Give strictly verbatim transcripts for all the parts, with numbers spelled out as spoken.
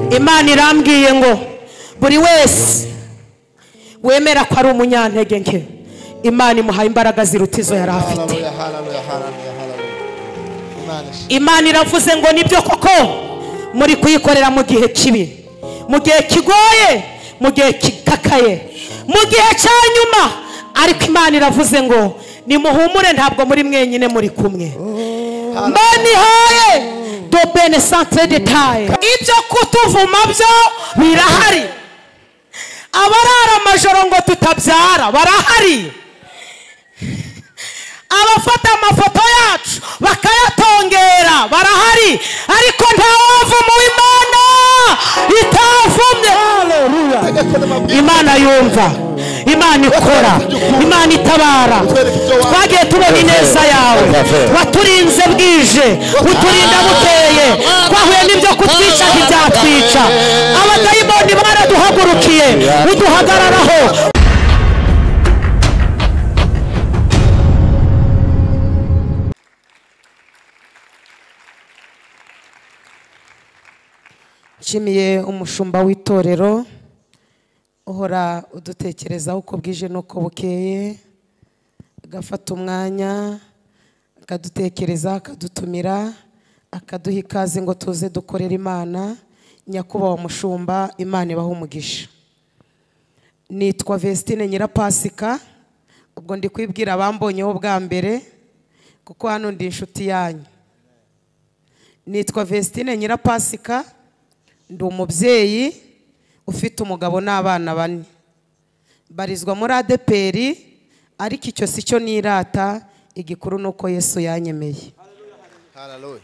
Imana irambwiye ngo buri wese wemera ko ari umunyantege nke Imana imuhaye imbaraga ziruta izo yari afite. Imana iravuze ngo nibyo koko muri kuyikorera mu gihe kibi, mu gihe kigoye, mu gihe kikakaye, mu gihe cyanyuma, ariko Imana iravuze ngo nimuhumure ntabwo muri mwenyine muri kumwe. Mbani haye do bene centre de taille. Ibyo kutuvuma byo birahari. Abarara amajoro ngo tutabyara barahari. Abafata amafoto yacu bakayatongera barahari, ariko nta wavuma Imana itavumye. Imana yumva, Imana ikora, Imana itabara. Twagiye tubona ineza yawe, waturinze bwije, uturinda buteye, twahuye n'ibyo kutwica ntibyatwica. Abadayimoni baraduhagurukiye, uduhagararaho. Nshimiye umushumba w'itorero uhora udutekerezaho uko bwije n'uko bukeye, agafata umwanya akadutekereza, akadutumira, akaduha ikaze ngo tuze dukorera Imana. Nyakubahwa mushumba, Imana ibahe umugisha. Nitwa Vestine Nyirapasika, ubwo ndi kwibwira abambonyeho bwa mbere kuko hano ndi inshuti yanyu. Nitwa Vestine Nyirapasika, ndi umubyeyi ufite umugabo n'abana bane, barizwa muri A D P R, ariko icyo si cyo nirata, igikuru nuko Yesu yanyemeye. Haleluya.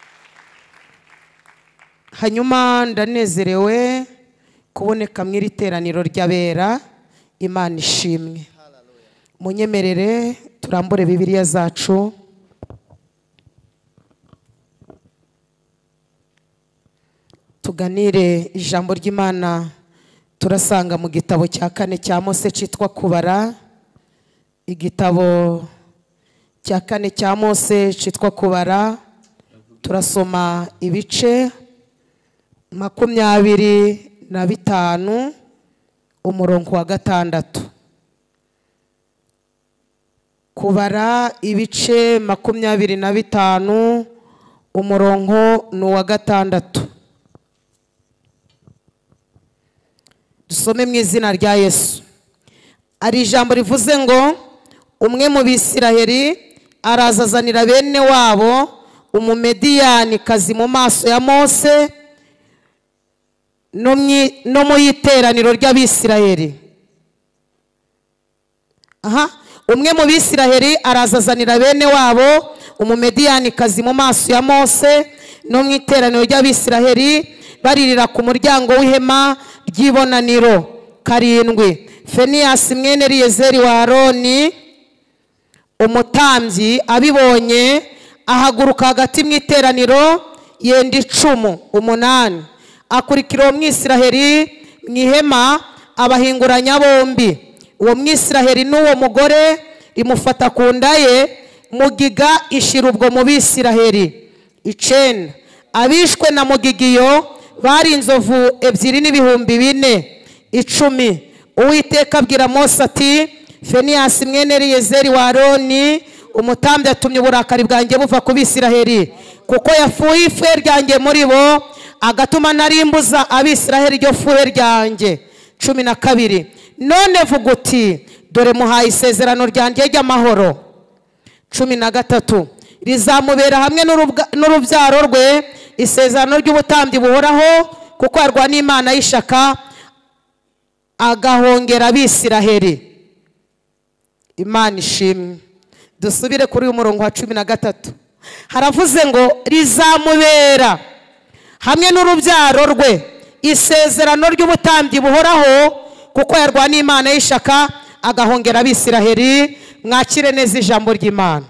Hanyuma ndanezerewe kuboneka mu iteraniro ry'abera. Imana ishimwe. Munyemerere turambure Bibiliya zacu tuganire ijambo ry'Imana. Turasanga mu gitabo cya kane cya Mose cyitwa kubara. Igitabo cya kane cya Mose cyitwa kubara, turasoma ibice makumyabiri na bitanu umurongo wa gatandatu. Kubara ibice makumyabiri na bitanu umurongo n'uwa gatandatu. Dusome mu izina rya Yesu. Ari ijambo rivuze ngo umwe mu Bisiraheli arazazanira bene wabo umumediyani kazi mu maso ya Mose no mu iteraniro ry'Abisiraheli. Aha, umwe mu Bisiraheli arazazanira bene wabo umumediyani kazi mu maso ya Mose no mu iteraniro ry'Abisiraheli baririra ku muryango w'ihema ry'ibonaniro. Karindwi, Feniyasi mwene Eliyezeri wa Aroni umutambyi abibonye ahaguruka hagati mu iteraniro yenda icumu. Umunani, akurikira uwo Mwisiraheli mu ihema abahinguranya bombi. Uwo Mwisiraheli n'uwo mugore imufata ku nda ye, mugiga ishira ubwo mu Bisiraheli. Icenda, abishwe na mugigiyo bari inzovu ebyiri n'ibihumbi bine. Icumi, Uwiteka abwira Mose ati, Feniyasi mwene Eliyezeri wa Aroni umutambyi atumye uburakari bwanjye buva ku Bisiraheli, kuko yafuye ifuhe ryanjye muri bo, agatuma narimbuza Abisiraheli iryo fuhe ryanjye. Cumi na kabiri, none vuga uti, dore muhaye isezerano ryanjye ry'amahoro. Cumi na gatatu, rizamubera hamwe n'urubyaro rwe isezerano ry'ubutambyi buhoraho, kuko yarwaniye Imana y'ishaka agahongera Abisiraheli. Imana ishimwe. Dusubire kuri uyu murongo wa cumi na gatatu. Haravuze ngo rizamubera hamwe n'urubyaro rwe isezerano ry'ubutambyi buhoraho, kuko yarwaniye Imana y'ishaka agahongera Abisiraheli. Mwakire neza ijambo ry'Imana.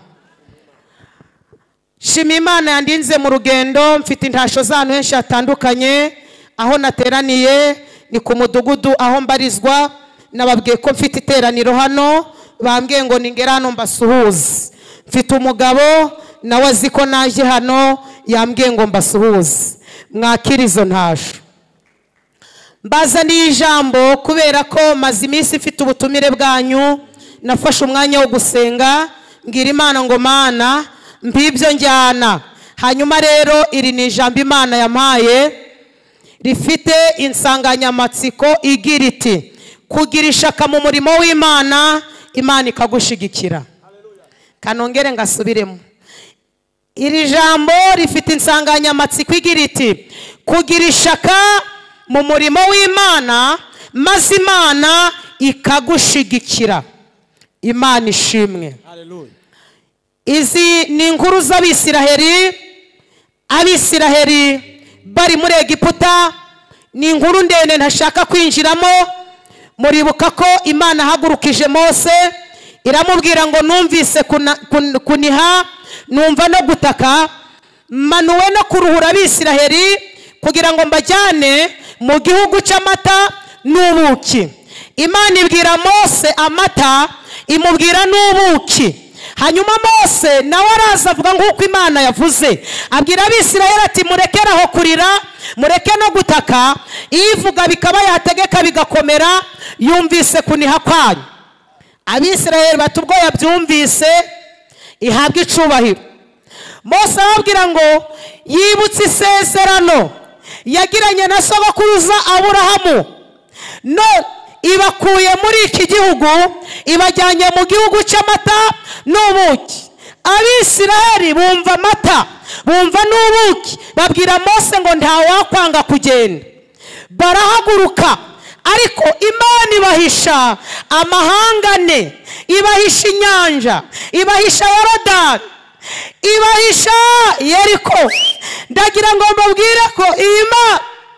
Shima Imana yandinze mu rugendo, mfite intasho z'ahantu henshi hatandukanye. Aho nateraniye ni ku mudugudu aho mbarizwa. Nababwiye ko mfite iteraniro hano, bambwiye ngo ningera hano mbasuhuze. Mfite umugabo nawe azi ko naje hano, yambwiye ngo mbasuhuze. Mwakire izo ntasho. mbazaniye ijambo kubera ko maze iminsi mfite ubutumire bwanyu. Nafashe umwanya wo gusenga mbwira Imana ngo Mana mbibyo njyana. Hanyuma rero iri ni ijambo Imana yampaye rifite insanganyamatsiko igira iti kugira ishaka mu murimo w'Imana, Imana ikagushigikira. Kanongere ngasubiremo. Iri jambo rifite insanganyamatsiko igira iti kugira ishaka mu murimo w'Imana, maze Imana ikagushigikira. Imana ishimwe. Izi ni inkuru z'Abisiraheli. Abisiraheli bari muri Egiputa. Ni inkuru ndende ntashaka kwinjiramo. Muribuka ko Imana hagurukije Mose iramubwira ngo numvise kuna, kun, kuniha numva no gutaka, manuwe no kuruhura Abisiraheli kugira ngo mbajyane mu gihugu cy'amata n'ubuki. Imana ibwira Mose amata, imubwira n'ubuki. Hanyuma Mose nawe araza avuga nk'uko Imana yavuze, abwira Abisiraheli ati murekeraho kurira, mureke no gutaka, ivuga bikaba yategeka bigakomera, yumvise kuniha kwanyu. Abisiraheli bati ubwo yabyumvise ihabwa icubahiro. Mose arababwira ngo yibutse isezerano yagiranye na sogokuruza Aburahamu, no ibakuye muri iki gihugu ibajyanye mu gihugu cy'amata n'ubuki. Abisiraheli bumva amata, bumva n'ubuki, babwira Mose ngo nta wakwanga kugenda. Barahaguruka, ariko Imana ibahisha amahangane, ibahisha inyanja, ibahisha Yorodani, ibahisha Yeriko. Ndagira ngo mbabwire ko iyi Mana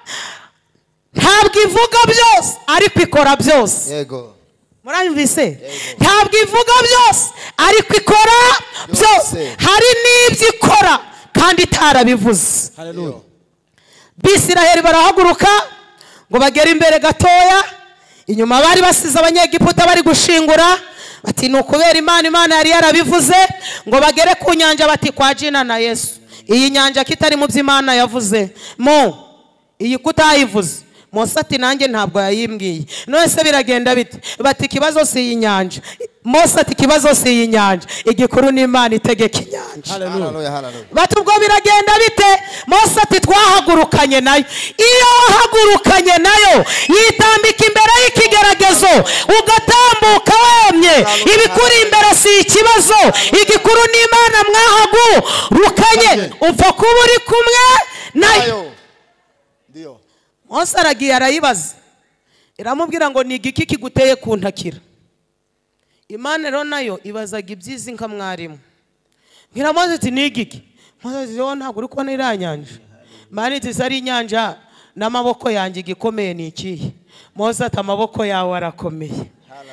ntabwo ivuga byose ariko ikora byose. Yego. Muranyumvise? Ntabwo ivuga byose ariko ikora byose. Hari n'ibyo ikora kandi itarabivuze. Haleluya. Bisiraheli barahaguruka ngo bagere imbere gatoya, inyuma bari basize Abanyegiputa bari gushingura, bati ni ukubera Imana, Imana yari yarabivuze ngo bagere ku nyanja, bati kwa Jina na Yesu. Iyi nyanja kitari mu by'Imana yavuze mo, iyi kutayivuze. Mose ati nanjye ntabwo yayimbwiye. None se biragenda bite? Bati kibazo si inyanja. Mose ati kibazo si inyanja, igikuru ni Imana itegeka inyanja. Haleluya, haleluya. Bati ubwo biragenda bite? Mose ati twahagurukanye nayo. Iyo wahagurukanye nayo yitambika imbere y'ikigeragezo ugatambuka wemye, ibikuri imbere si ikibazo, igikuru ni Imana mwahagurukanye. Upfa kuba uri kumwe nayo. Ndio. Mose aragiye arayibaza, iramubwira ngo ni igiki kiguteye kuntakira. Imana rero nayo ibazaga ibyizi nka mwarimu. Ngira Mose ati ni igiki? Mose ati yo ntabwo uri kubona iriya nyanja. Imana iti ari inyanja n'amaboko yanjye gikomeye ni ikihe? Mose ati amaboko yawe arakomeye.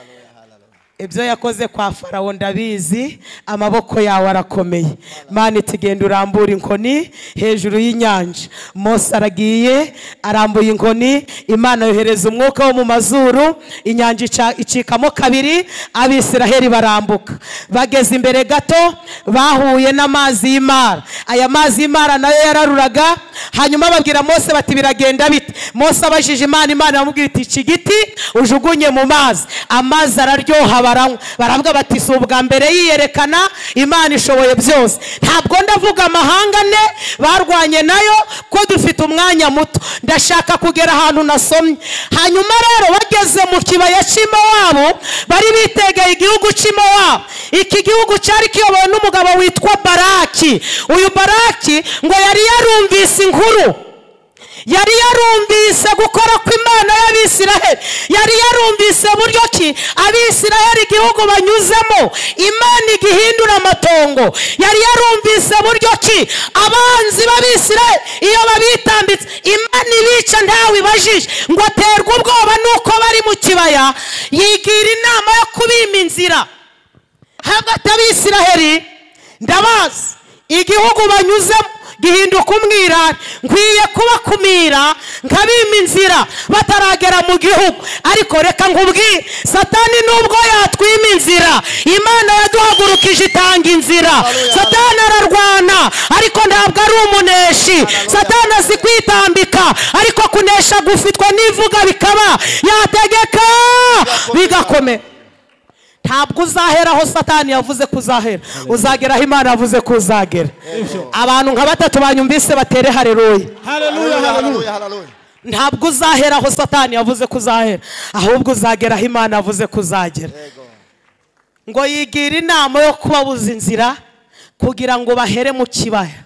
Ibyo yakoze kwa Farawo ndabizi, amaboko yawe arakomeye. Imana iti genda urambura inkoni hejuru y'inyanja. Mose aragiye arambuye inkoni, Imana yohereza umwuka wo mu mazuru, inyanja icikamo kabiri, Abisiraheli barambuka. Bageze imbere gato bahuye n'amazi y'Imara. Aya mazi y'Imara nayo yararuraga. Hanyuma babwira Mose bati biragenda bite? Mose abajije Imana, Imana yamubwira iti iki giti ujugunye mu mazi, amazi araryoha. Baravuga bati si ubwa mbere yiyerekana, Imana ishoboye byose. Ntabwo ndavuga amahangane barwanye nayo ko dufite umwanya muto, ndashaka kugera ahantu nasomye. Hanyuma rero bageze mu kibaya cy'Imowabu, bari bitegeye igihugu cy'Imowabu. Iki gihugu cyari kiyobowe n'umugabo witwa Baraki. Uyu Baraki ngo yari yarumvise inkuru, yari yarumvise gukora kw'Imana y'Abisiraheli, yari yarumvise buryo ki Abisiraheli igihugu banyuzemo Imana igihindura amatongo, yari yarumvise buryo ki abanzi b'Abisiraheli iyo babitambitse Imana ibica ntawe ibajije, ngo aterwe ubwoba nuko bari mu kibaya, yigira inama yo kubima inzira hagati y'Abisiraheli. Ndabazi igihugu banyuzemo gihinduka umwirare. Nkwiye kubakumira nkabima inzira bataragera mu gihugu. Ariko reka nkubwire, Satani nubwo yatwima inzira, Imana yaduhagurukije itanga inzira. Satani ararwana ariko ntabwo ari umuneshi. Satani azi kwitambika ariko kunesha gufitwa n'ivuga bikaba yategeka bigakomera. Ntabwo uzahera aho Satani yavuze kuzahera, uzagera aho Imana yavuze kuzagera. Abantu nka batatu banyumvise batere haleluya. Haleluya, haleluya, haleluya. Ntabwo uzahera aho Satani yavuze kuzahera, ahubwo uzagera aho Imana yavuze kuzagera. Ngo yigira inama yo kubabuza inzira kugira ngo bahere mu kibaya.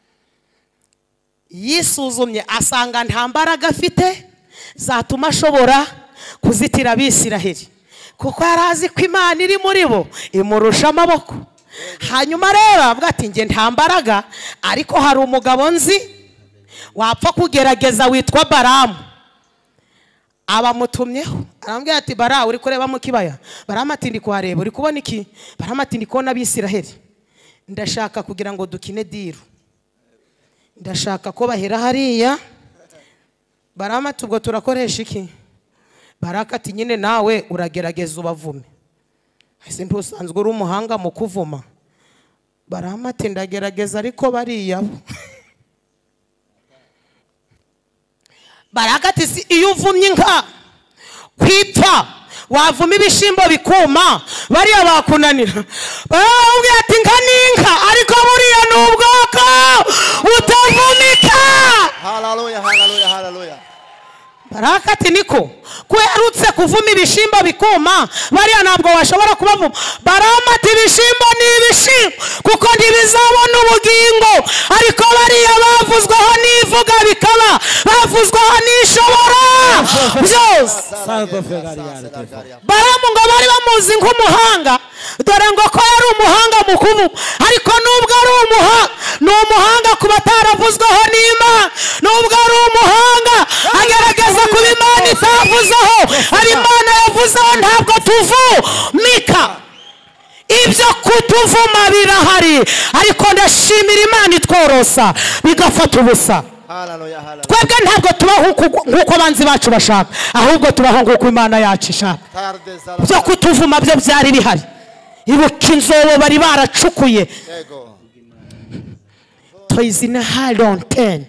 Yisuzumye asanga nta mbaraga afite zatuma ashobora kuzitira Abisiraheli, kuko yarazi ko Imana iri muri bo imurusha amaboko. Hanyuma rero avuga ati nge nta mbaraga, ariko hari umugabo nzi wapfa kugerageza witwa Baramu. Abamutumyeho arambwira ati Baramu uri kureba mu kibaya? Baramu ati ndi kuhareba. Uri kubona iki? Baramu ati ndi kubona Abisiraheli. Ndashaka kugira ngo dukine diru, ndashaka ko bahera hariya. Baramu ati ubwo turakoresha iki? Baraka ati nyine nawe uragerageza ubavume. Ese ntusanzwe uri umuhanga mu kuvuma? Baramu ati ndagerageza ariko bariya bo. Baraka ati iyo uvumye inka kwipfa wavuma ibishimbo bikuma, bariya bakunanira. Barambwira ati nka ninka ariko buriya n'ubwoko butavumika. Haleluya, haleluya, haleluya. Baraka ati niko kwerutse kuvuma ibishimbo bikuma, bariya ntabwo washobora kubavuma. Baramu ati ibishimbo ni ibishimbo kuko ntibizabona ubugingo, ariko bariya bavuzweho n'ivuga bikaba, bavuzweho n'ishobora byose. Baramu ngo bari bamuzi nk'umuhanga, dore ngo ko yari umuhanga mu kuvuma. Ariko nubwo ari umuhanga, ni umuhanga ku bataravuzweho n'Imana. Nubwo ari umuhanga agerageza kuba Imana itavuzeho, ari Imana yavuzeho ntabwo tuvumika. Ibyo kutuvuma birahari, ariko ndashimira Imana itworosa bigafata ubusa. Twebwe ntabwo tubaho nk'uko abanzi bacu bashaka, ahubwo tubaho nk'uko Imana yacu ishaka. Byo kutuvuma byo byari bihari. Ibuka inzobo bari baracukuye. Toizina halonten.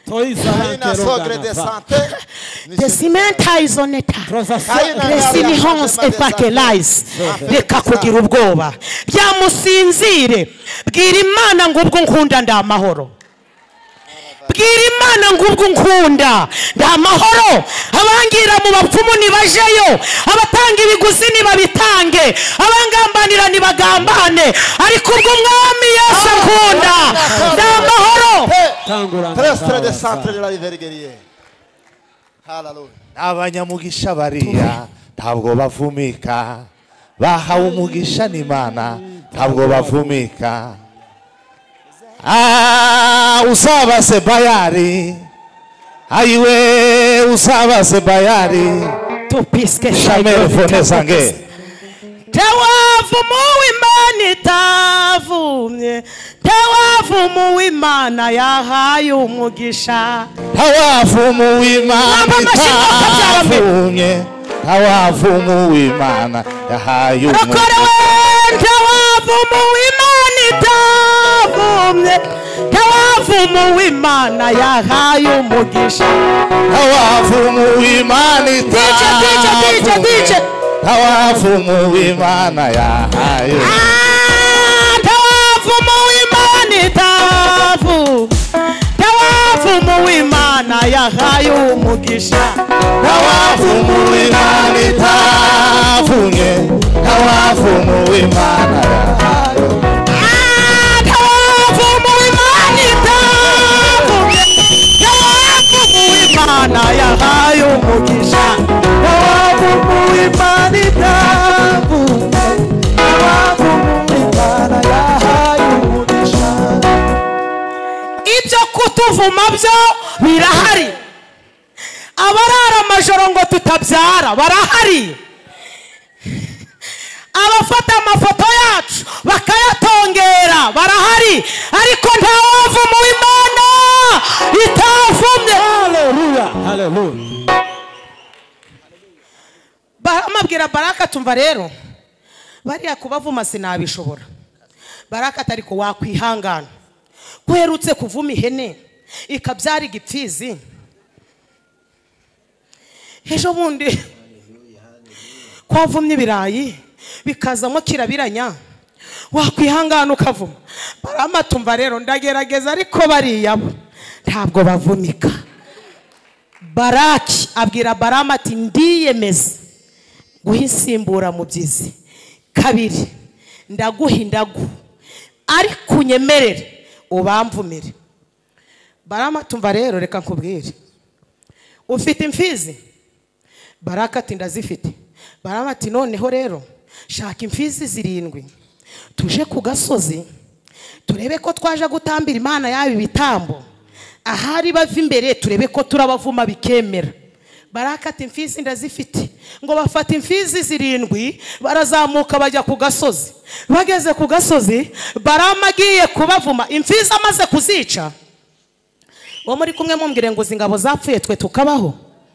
The cement is on it. Resini hons efakelize. Reka kugira ubwoba. Byamusinzire. Bwira Imana ngo ubwo nkunda ndamahoro. Bwira Imana ngo ubwo nkunda ndamahoro. Abangira mu bapfumu nibajeyo, abatanga ibiguzi nibabitange, abangambanira nibagambane, ariko ubwo Umwami Yesu nkunda ndamahoro. Trestre de centre de la Vergerie. Haleluya. Abanyamugisha bariya ntabwo bavumika, bahawe umugisha n'Imana ntabwo bavumika. Ah, usaba se Bayari, ayiwe usaba se Bayari, Tupiske shamere fone sange. Tawavumu w'Imana itavumye, tawavumu w'Imana yahaye umugisha. Tawavumu w'Imana itavumye, tawavumu w'Imana yahaye umugisha. Tawavumu w'Imana itavumye, tawavumu w'Imana yahaye umugisha. Tawavumu w'Imana itavumye, tawavumu w'Imana yahaye umugisha. Tawavumu w'Imana itavumye, tawavumu w'Imana yahaye umugisha. Tawavumu w'Imana itavumye, tawavumu w'Imana yahaye umugisha. Tawavumu w'Imana itavumye, tawavumu w'Imana yahaye umugisha. Tawavumu w'Imana itavumye, tawavumu w'Imana yahaye umugisha. Ibyo kutuvuma byo birahari. Abarara amajoro ngo tutabyara barahari. Abafata amafoto yacu bakayatongera barahari, ariko nta wavuma w'Imana itavumye. Haleluya, haleluya. Baramabwira Baraka, tumva rero bariya kubavuma sinabishobora. Baraka atari ko wakwihangana, kuherutse kuvuma ihene ikabyara igipfizi, ejo bundi kwavumye ibirayi bikazamo kirabiranya, wakwihangana ukavuma. Barama tumva rero ndagerageza, ariko bariya bo ntabwo bavumika. Baraki abwira Barama ati ndiyemeza guha insimbura mu byizi kabiri, ndaguha indagu ariko unyemerere ubamvumire. Barama tumva rero reka nkubwire, ufite imfizi? Baraka ati ndazifite. Barama ati noneho rero shaka imfizi zirindwi tuje ku gasozi turebe ko twaje gutambira Imana yabi bitambo, ahari bava imbere turebe ko turabavuma bikemera. Baraka ati imfizi ndazifite. Ngo bafata imfizi zirindwi barazamuka bajya ku gasozi. Bageze ku gasozi Barama agiye kubavuma, imfizi amaze kuzica, wo muri kumwe mumbwire ngo zingabo zapfuye twe tukabaho.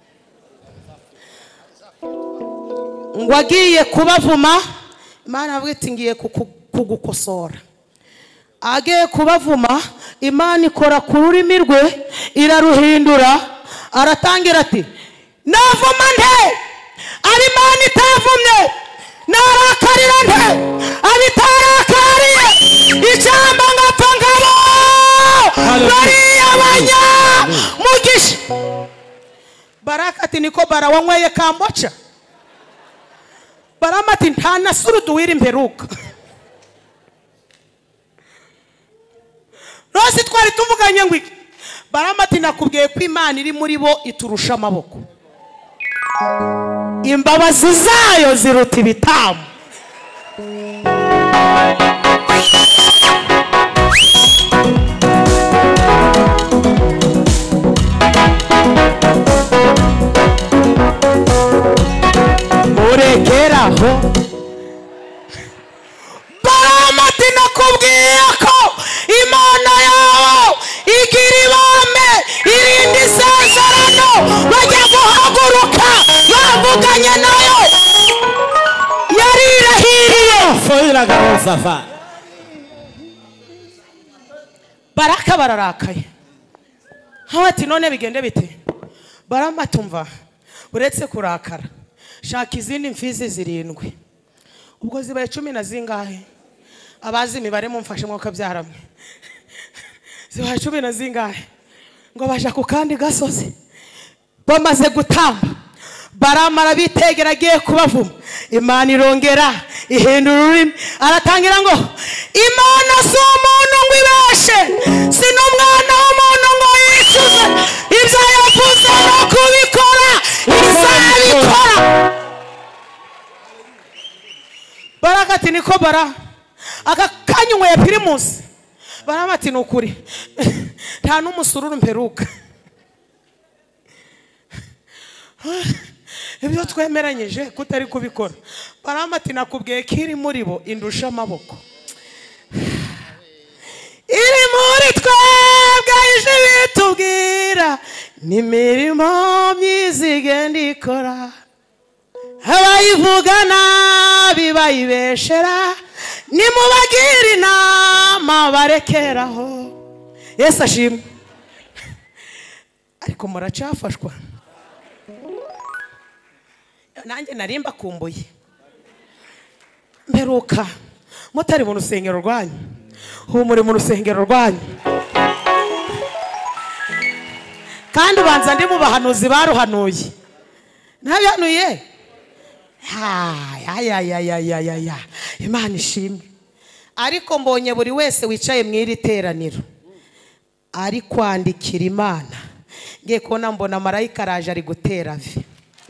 Ngo agiye kubavuma, Imana avuga iti ngiye kugukosora. Agiye kubavuma, Imana ikora ku rurimi rwe iraruhindura, aratangira ati navuma nte ari Imana itavumye, narakarira nte abitarakariye, icyamba ngapfa ngabo bariya banya mugisha. Baraka ati niko bara wanyweye kamboca? Barama ati nta nasurudu wiri imperuka. Rose twari tuvuganye ngo Barama ati nakubwiye ko Imana iri muri bo iturusha amaboko, imbabazi zayo ziruta ibitamu. Murekeraho. Barama ati nakubwiye ko Imana yawe igira ibambe, irindi isezerano, bajya guhaguruka bavuganye nayo yarirahiriye. Baraka bararakaye, hawe ati none bigende bite? Barama tumva uretse kurakara shaka izindi mfizi zirindwi. Ubwo zibaye cumi na zingahe? Abazi imibare mumfashe mwuka byaramwe. Zibaye cumi na zingahe? Ngo baja ku kandi gasozi bamaze gutamba, Barama arabitegera agiye kubavuma. Imana irongera ihindura ururimi, aratangira ngo Imana si umuntu ngo ibeshe, si n'umwana w'umuntu ngo yicuze, ibyo yavuze no kubikora izabikora. Baraka ati niko bara aka kanywe ya Primus. Barama ati nukuri nta n'umusururu mperuka, ibyo twemeranyije kutari kubikora. Barama ati nakubwiye ko iri muri bo indusha amaboko, iri muri twebwe ije bitubwira n'imirimo myiza igenda ikora, abayivuga nabi bayibeshera nimubagira inama barekeraho. Yesu ashimwe. Ariko muracafashwa, nanjye narimba kumbuye mperuka mutari mu rusengero rwanyu, humure mu rusengero rwanyu, kandi ubanza ndi mu bahanuzi baruhanuye. Ntabihanuye? ya Imana ishimwe. Ariko mbonye buri wese wicaye mu iri teraniro ari kwandikira Imana, ngiye kubona mbona marayika araje ari gutera vi.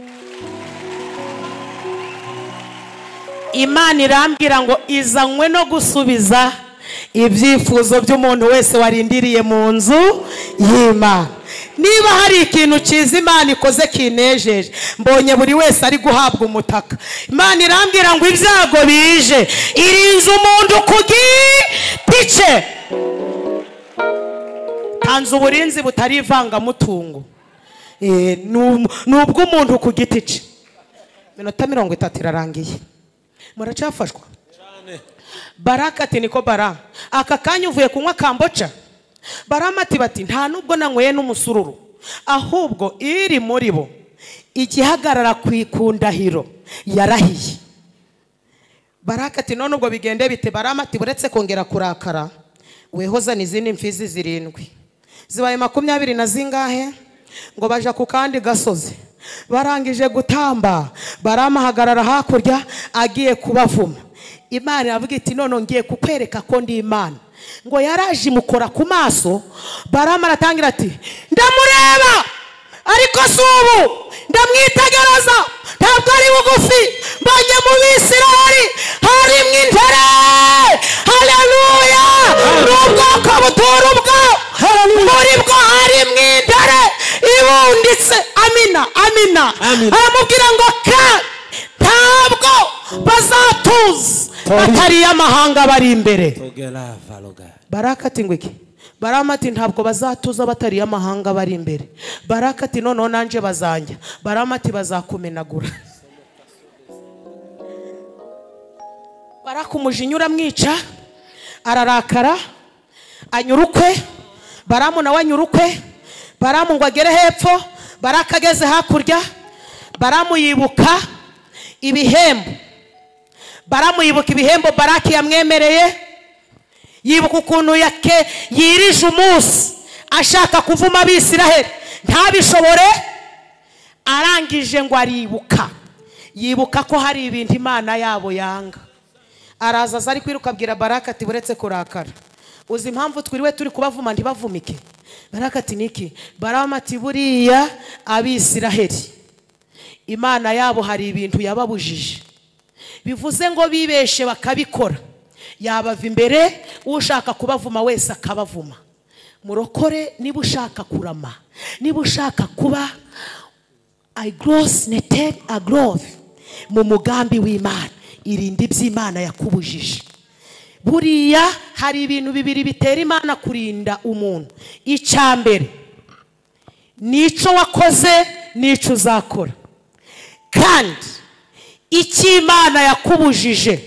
Imana irambwira ngo izanywe no gusubiza ibyifuzo by'umuntu wese warindiriye mu nzu y'Imana. Niba hari ikintu cyiza Imana ikoze kinejeje, mbonye buri wese ari guhabwa umutaka. Imana irambwira ngo ibyago bije irinze umuntu ku giti cye. ntanze uburinzi butari ivangamutungo. Eh, nubwo umuntu ku giti cye. Minota mirongo itatu irarangiye. Muracafashwa? Baraka ati niko bara. Aka kanya uvuye kunywa kamboca. Barama ati bati nta nubwo nanyweye n'umusururu. Ahubwo iri muri bo igihagarara kwikundahiro yarahiye. Baraka ati none ubwo bigende bite? Barama ati buretse kongera kurakara wehoza n'izindi mfizi zirindwi. Zibaye makumyabiri na zingahe ngo baja ku kandi gasozi. Barangije gutamba Barama hagarara hakurya agiye kubavuma. Imana iravuga iti none ngiye kukwereka ko ndi Imana. Ngo yaraje mukora ku maso. Barama aratangira ati ndamureba ariko subu ndamwitegereza ntabwo ari bugufi mbanye mu Bisirayeli hari mw'intere. Haleluya! N'ubwoko butura ubwo muri bwo hari mw'intere ibunditse. Amina amina. Aramubwira ngo ka ntabwo bazatuza batari amahanga bari imbere. Baraka ati ngo iki? Barama ati ntabwo bazatuza batari amahanga bari imbere. Baraka ati none nanje bazanja. Barama ati bazakumenagura. Baraka umujinya uramwica ararakara anyurukwe. Baramu nawe anyurukwe. Baramu ngo agere hepfo. Baraka ageze hakurya. Baramu yibuka ibihembo. Baramu yibuka ibihembo Baraki yamwemereye. Yibuka ukuntu yake yirije umunsi ashaka kuvuma Abisirayeli ntabishobore. Arangije ngo aribuka yibuka ko hari ibintu Imana yabo yanga. Araza zari kwiruka abwira Baraka ati buretse kurakara uzi impamvu twiriwe turi kubavuma ntibavumike? Baraka ati niki? Barama ati buriya Abisirayeli Imana yabo hari ibintu yababujije. Bivuze ngo bibeshe bakabikora yabava imbere ushaka kubavuma wese akabavuma. Murokore niba ushaka kurama, niba ushaka kuba I gross neted a growth mu mugambi w'Imana, irinde iby'Imana yakubujije. Buriya hari ibintu bibiri bitera Imana kurinda umuntu. Icyambere nico wakoze nico uzakora. Kandi icy'Imana yakubujije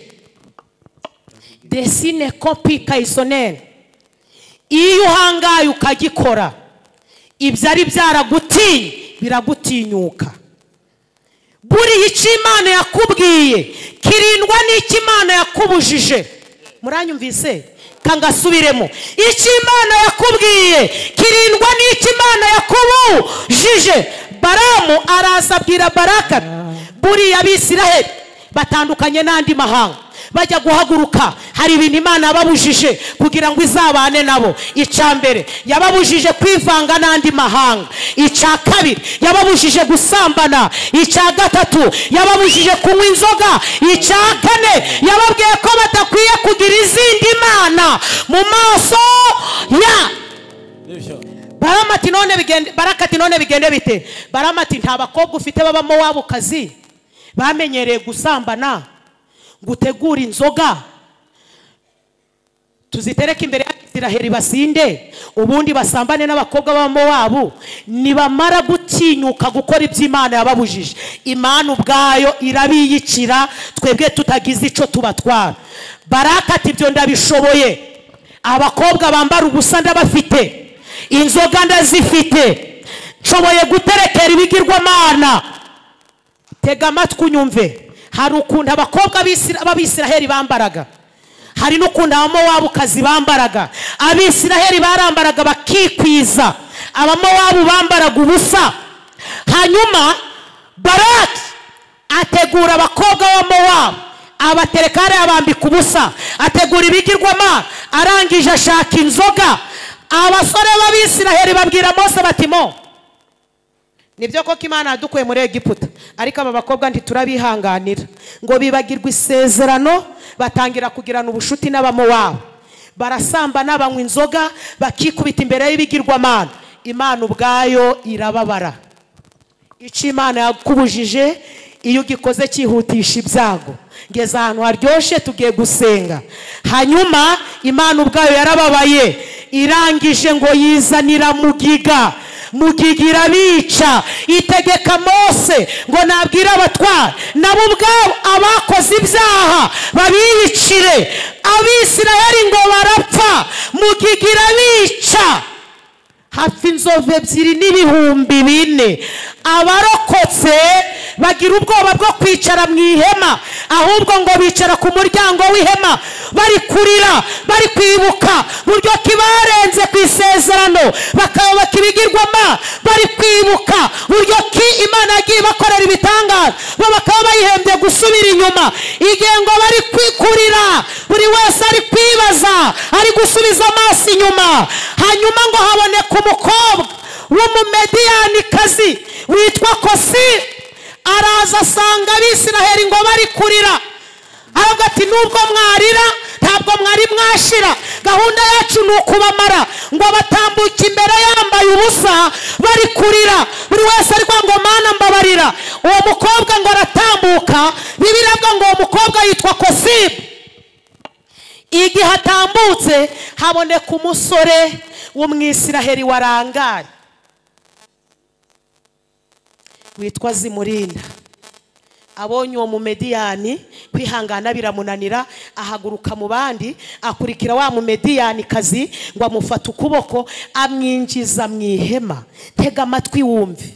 desine kopi kayisonene iyo uhangaye ukagikora ibyo ari byaragutinye biragutinyuka. Buriya icy'Imana yakubwiye kirindwa n'icy'Imana yakubujije. Muranyumvise? Kangasubiremo. Icy'Imana yakubwiye kirindwa n'icy'Imana yakubujije. Baramu araza abwira Baraka buriya Abisirayeli batandukanye n'andi mahanga. Bajya guhaguruka hari ibintu Imana yababujije kugira ngo izabane nabo. Icyambere yababujije kwivanga n'andi mahanga. Icya kabiri yababujije gusambana. Icya gatatu yababujije kunywa inzoga. Icya kane yababwiye ko batakwiye kugira izindi mana mu maso ya. Barama ati none bigende. Baraka ati none bigende bite? Barama ati nta bakobwa ufite babamo wabo kazi bamenyereye gusambana gutegura inzoga tuzitereka imbere y'Abisirayeli basinde ubundi basambane n'abakobwa babamo wabo nibamara gutinyuka gukora iby'Imana yababujije Imana ubwayo irabiyicira twebwe tutagize ico tubatwara. Baraka ati byo ndabishoboye. Abakobwa bambara ubusa ndabafite, inzoga ndazifite, nshoboye guterekera ibigirwamana. Tega amatwi unyumve. Hari ukuntu abakobwa b'Abisirayeli bambaraga, hari n'ukuntu abamowabu kazi bambaraga. Abisirayeli barambaraga bakikwiza, abamowabu bambaraga ubusa. Hanyuma Baraki ategura abakobwa b'Amowabu abatereka hariya abambika ubusa, ategura ibigirwamana. Arangije ashaka inzoga. Abasore b'Abisirayeli babwira Mose bati mo nibyo koko Imana yadukuye muri Egiputa ariko aba bakobwa ntiturabihanganira. Ngo bibagirwa isezerano batangira kugirana ubushuti n'Abamowabu. Barasambana banywa inzoga bakikubita imbere y'ibigirwamana. Imana ubwayo irababara. Icyo Imana yakubujije iyo ugikoze cyihutisha ibyago. Ngeze ahantu haryoshye tugiye gusenga. Hanyuma Imana ubwayo yarababaye irangije ngo yizanira Mugiga. Mugiga irabica, itegeka Mose ngo nabwire abatware nabo ubwabo abakoze ibyaha babiyicire. Abisirayeli ngo barapfa, Mugiga irabica. Hafi inzovu ebyiri n'ibihumbi bine. Abarokotse bagira ubwoba bwo kwicara mu ihema, ahubwo ngo bicara ku muryango w'ihema bari kurira, bari kwibuka buryo kibarenze ku isezerano, bakabaka ibigirwama bari kwibuka buryo ki Imana yagiye bakorera ibitangaza, bo bakaba bayihembye gusubira inyuma. Igihe ngo bari kwikurira, buri wese ari kwibaza, ari gusubiza amaso inyuma. Hanyuma ngo haboneka umukobwa w'umumediyanikazi witwa Kosi. Araza asanga Abisiraheli ngo bari kurira, aravuga ati nubwo mwarira ntabwo mwari mwashira, gahunda yacu ni ukubamara. Ngo batambuka imbere yambaye ubusa bari kurira, buri wese ariko ngo Mana mbabarira. Uwo mukobwa ngo aratambuka, Bibiliya ivuga ngo uwo mukobwa yitwa Kosi. Igihe atambutse haboneka umusore w'Umwisiraheli warangaye witwa Zimurinda. Abonye uwo mumediyani kwihangana biramunanira, ahaguruka mu bandi akurikira wa mumediyani kazi ngo amufata ukuboko amwinjiza mu ihema. Tega amatwi wumve.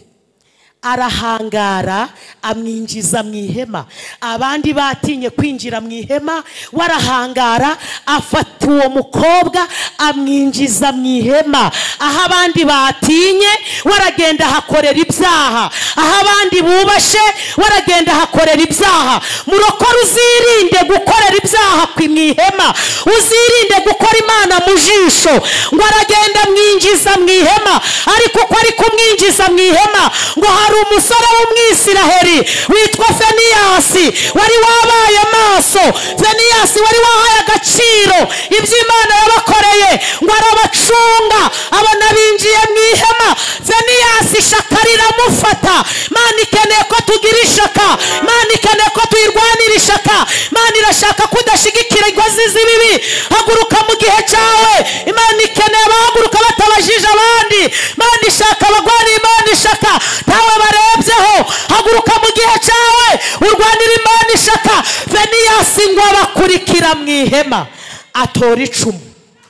Arahangara amwinjiza mu ihema. Abandi batinye kwinjira mu ihema, warahangara afata uwo mukobwa amwinjiza mu ihema. Aho abandi batinye waragenda hakorera ibyaha, aho abandi bubashe waragenda hakorera ibyaha. Murokore uzirinde gukorera ibyaha ku ihema, uzirinde gukora Imana mu jisho. Ngo aragenda amwinjiza mu ihema, ariko uko ari kumwinjiza mu ihema ngo hari umusore w'Umwisiraheli witwa Feniyasi wari wabaye maso. Feniyasi wari wahaye agaciro ibyo Imana yabakoreye, ngo arabacunga. Abona binjiye mu ihema, Feniyasi ishaka riramufata. Imana ikeneye ko tugira ishaka, Imana ikeneye ko tuyirwanira ishaka. Imana irashaka kudashigikira ingozi z'ibibi. Haguruka mu gihe cyawe. Imana ikeneye abahaguruka batabajije abandi. Imana ishaka abagwanira Imana ishaka ntawe barebyeho. Haguruka mu gihe cyawe urwanira Imana ishaka. Feniyasi ngo abakurikira mu ihema, atora icumu.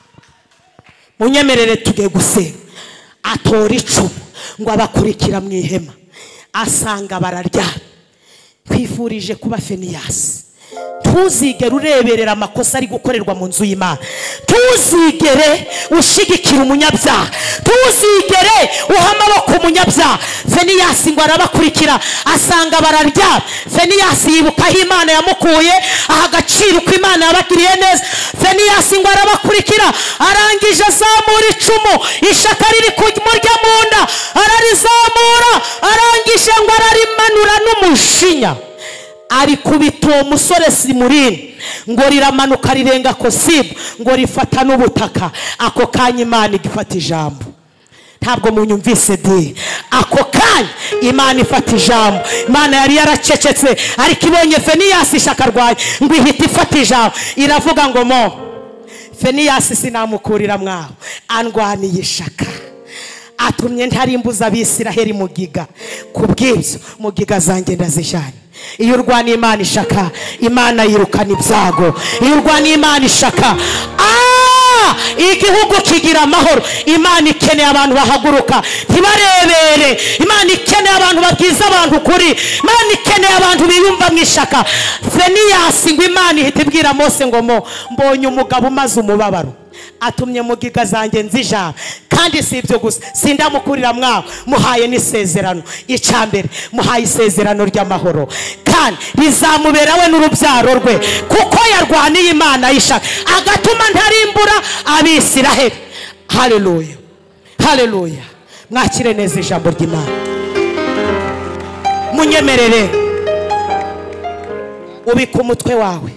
Munyemerere tugiye gusenga. Atora icumu ngo abakurikira mu ihema, asanga bararyana. Twifurije kuba Feniyasi. Tuzigere ureberera amakosa ari gukorerwa mu nzu y'Imana. Tuzigere ushigikira umunyabyaha, tuzigere uha amaboko umunyabyaha. Feniyasi ngo arabakurikira, asanga bararya. Feniyasi yibuka aho Imana yamukuye, aha agaciro uko Imana yabagiriye neza. Feniyasi ngo arabakurikira, arangije azamura icumu, ishaka riri kumurya mu nda ararizamura, arangije ngo ararimanura n'umushinya. Ari kubita uwo musore Zimurinda, ngo riramanuka rirenga Kosi, ngo rifata n'ubutaka. Ako kanya Imana igifata ijambo. Ntabwo munyumvise de? Ako kanya Imana ifata ijambo. Imana yari yaracecetse, ariko ibonye Feniyasi ishaka rwaye, ngo ihita ifata ijambo. Iravuga ngo mo Feniyasi sinamukurira mwaho, andwaniye ishaka. Atumye ntarimbuza Abisiraheli Mugiga. Kubw'ibyo Mugiga zanjye ndazijanye. Iyo urwaniye Imana ishaka, Imana yirukana ibyago. Iyo urwaniye Imana ishaka, ah, igihugu kigira amahoro. Imana ikeneye abantu bahaguruka ntibarebere. Imana ikeneye abantu babwiza abantu ukuri. Imana ikeneye abantu biyumva mu ishaka. Feniyasi ngo Imana ihita ibwira Mose ngo mo mbonye umugabo umaze umubabaro, atumye Mugiga zanjye nzijana. Kandi si ibyo gusa, sindamukurira mwaho, muhaye n'isezerano. Icambere muhaye isezerano ry'amahoro, kandi rizamubera we n'urubyaro rwe, kuko yarwaniye Imana ishaka, agatuma ntarimbura Abisiraheli. Haleluya, haleluya. Mwakire neza ijambo ry'Imana. Munyemerere ubika umutwe wawe.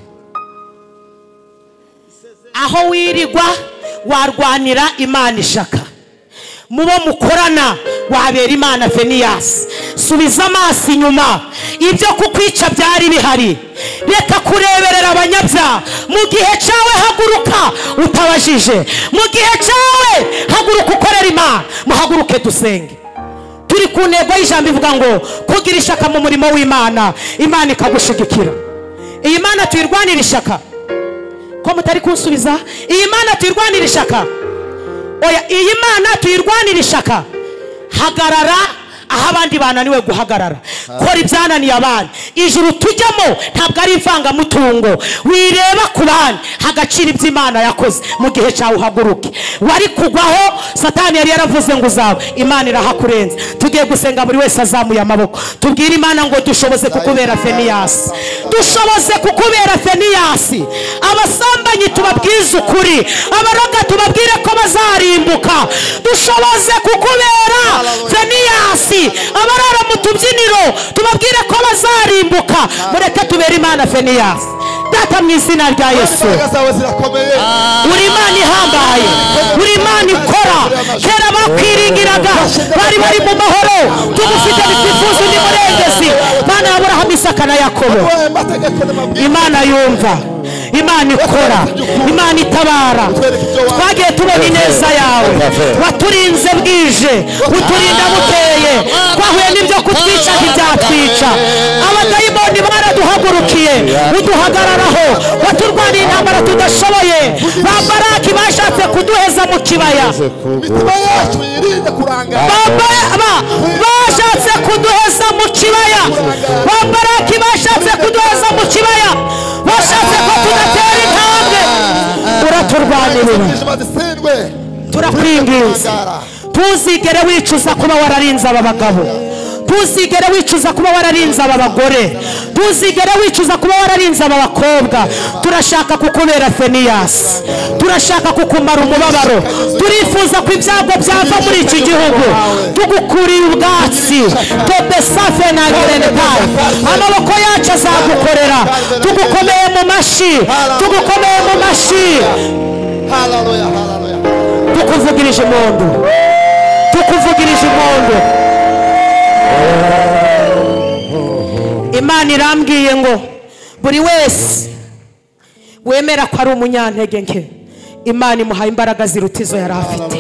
Aho wirigwa warwanira Imana ishaka. Mubo mukorana wabera Imana Feniyasi. Subiza amaso inyuma. Ibyo kukwica byari bihari, reka kureberera abanyabyaha. Mu gihe cyawe haguruka utabajije, mu gihe cyawe haguruka ukorera Imana. Muhaguruke dusenge. Turi ku ntego y'ijambo ivuga ngo kugira ishaka mu murimo w'Imana, Imana ikagushigikira. Iyi Mana tuyirwanira ishaka. Ko mutari kunsubiza? Iyi Mana tuyirwanira ishaka. Oya, iyi Mana tuyirwanira ishaka. Hagarara aho abandi bananiwe guhagarara. Kora ibyananiye abandi. Ijuru tujyamo ntabwo ari ivangamutungo. Wireba ku bandi hagacira iby'Imana yakoze. Mu gihe cyawe uhaguruke. Wari kugwaho Satani yari yaravuze ngo uzaba, Imana irahakurenza. Tugiye gusenga buri wese azamuye amaboko. Tubwire Imana ngo dushoboze kukubera Feniyasi. Dushoboze kukubera Feniyasi. Abasambanyi tubabwize ukuri, abaroga tubabwire ko bazarimbuka. Dushoboze kukubera Feniyasi. Abarara mu tubyiniro tubabwire ko bazarimbuka. Mureke tubere Imana Feniyasi. Data mu izina rya Yesu, uri Imana ihambaye, uri Imana ikora. Kera bakwiringiraga bari bari mu mahoro, tugufite bitifuza undi murengezi. Mana ya Aburahamu, Isaka na Yakobo. Imana yumva, Imana ikora, Imana itabara. Twagiye tubona ineza yawe, waturinze bwije, uturinda bukeye. Twahuye n'ibyo kutwica ntibyatwica. Abadayimoni baraduhagurukiye, uduhagararaho. Waturwaniye intambara tudashoboye. Ba Baraki bashatse kuduheza mu kibaya, bashatse kuduheza mu kibaya. Ba Baraki bashatse kuduheza mu kibaya, bashatse ko tudatera intambwe. Uraturwanirira, turakwinginze. Tuzigere wicuza kuba wararinze aba bagabo. Tuzigere wicuza kuba wararinze aba bagore. Tuzigere wicuza kuba wararinze aba bakobwa. Turashaka kukubera Feniyasi. Turashaka kukumara umubabaro. Turifuza ko ibyago byava muri iki gihugu. Tugukuriye ubwatsi. Tobesafe na gerenedari. Amaboko yacu azagukorera. Tugukomeye mu mashi. Tugukomeye mu mashi. Hallelujah, hallelujah. Tukuvugirije impundu. Tukuvugirije impundu. Imana irambwiye ngo buri wese wemera ko ari umunyantege nke, Imana imuhaye imbaraga ziruta izo yari afite.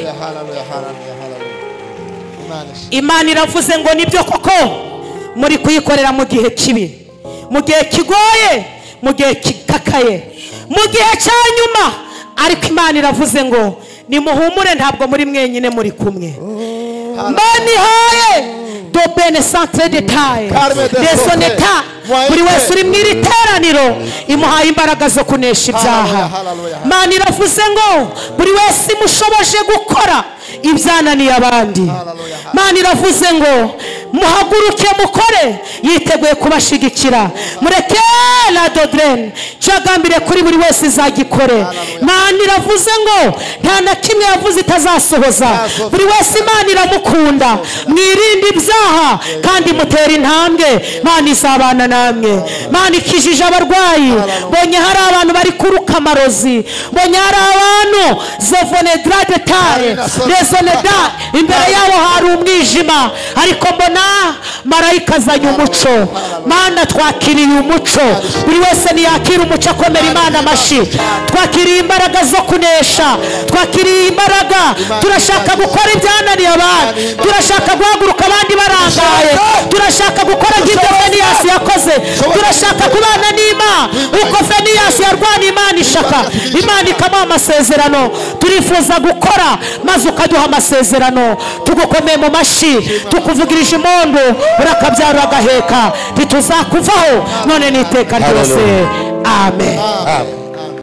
Imana iravuze ngo nibyo koko muri kuyikorera mu gihe kibi, mu gihe kigoye, mu gihe kikakaye, mu gihe cya nyuma. Ariko Imana iravuze ngo nimuhumure, ntabwo muri mwenyine, muri kumwe. Mbani haye dobene centre de taille de son état. Buri wese uri mu iri teraniro imuhaye imbaraga zo kunesha ibyaha. Imana iravuze ngo buri wese imushoboje gukora ibyananiye abandi. Imana iravuze ngo muhaguruke mukore, yiteguye kubashigikira. Mureke la dodrene cyagambire kuri buri wese izagikore. Imana iravuze ngo nta na kimwe yavuze itazasohoza. Buri wese Imana iramukunda. Mwirinde ibyaha kandi mutera intambwe, Imana izabana namwe. Imana ikijije abarwayi. Bonye hari abantu bari kuruka amarozi, bonye hari abantu zevonedra de taille rezoneda, imbere yabo hari umwijima, ariko mbona marayika azanye umuco. Mana twakiriye umuco, buri wese niyakira umuco akomera Imana amashi. Twakiriye imbaraga zo kunesha, twakiriye imbaraga. Turashaka gukora ibyananiye abandi, turashaka guhaguruka abandi barangaye, turashaka gukora nk'ibyo Feniyasi yakoze. Turashaka kubana n'Imana uko Feniyasi yarwaniye Imana ishaka, Imana ikamuha amasezerano. Turifuza gukora maze ukaduha amasezerano. Tugukomeye mu mashi, tukuvugirije impundu, urakabyara agaheka, ntituzakuvaho none n'iteka ryose. Amen.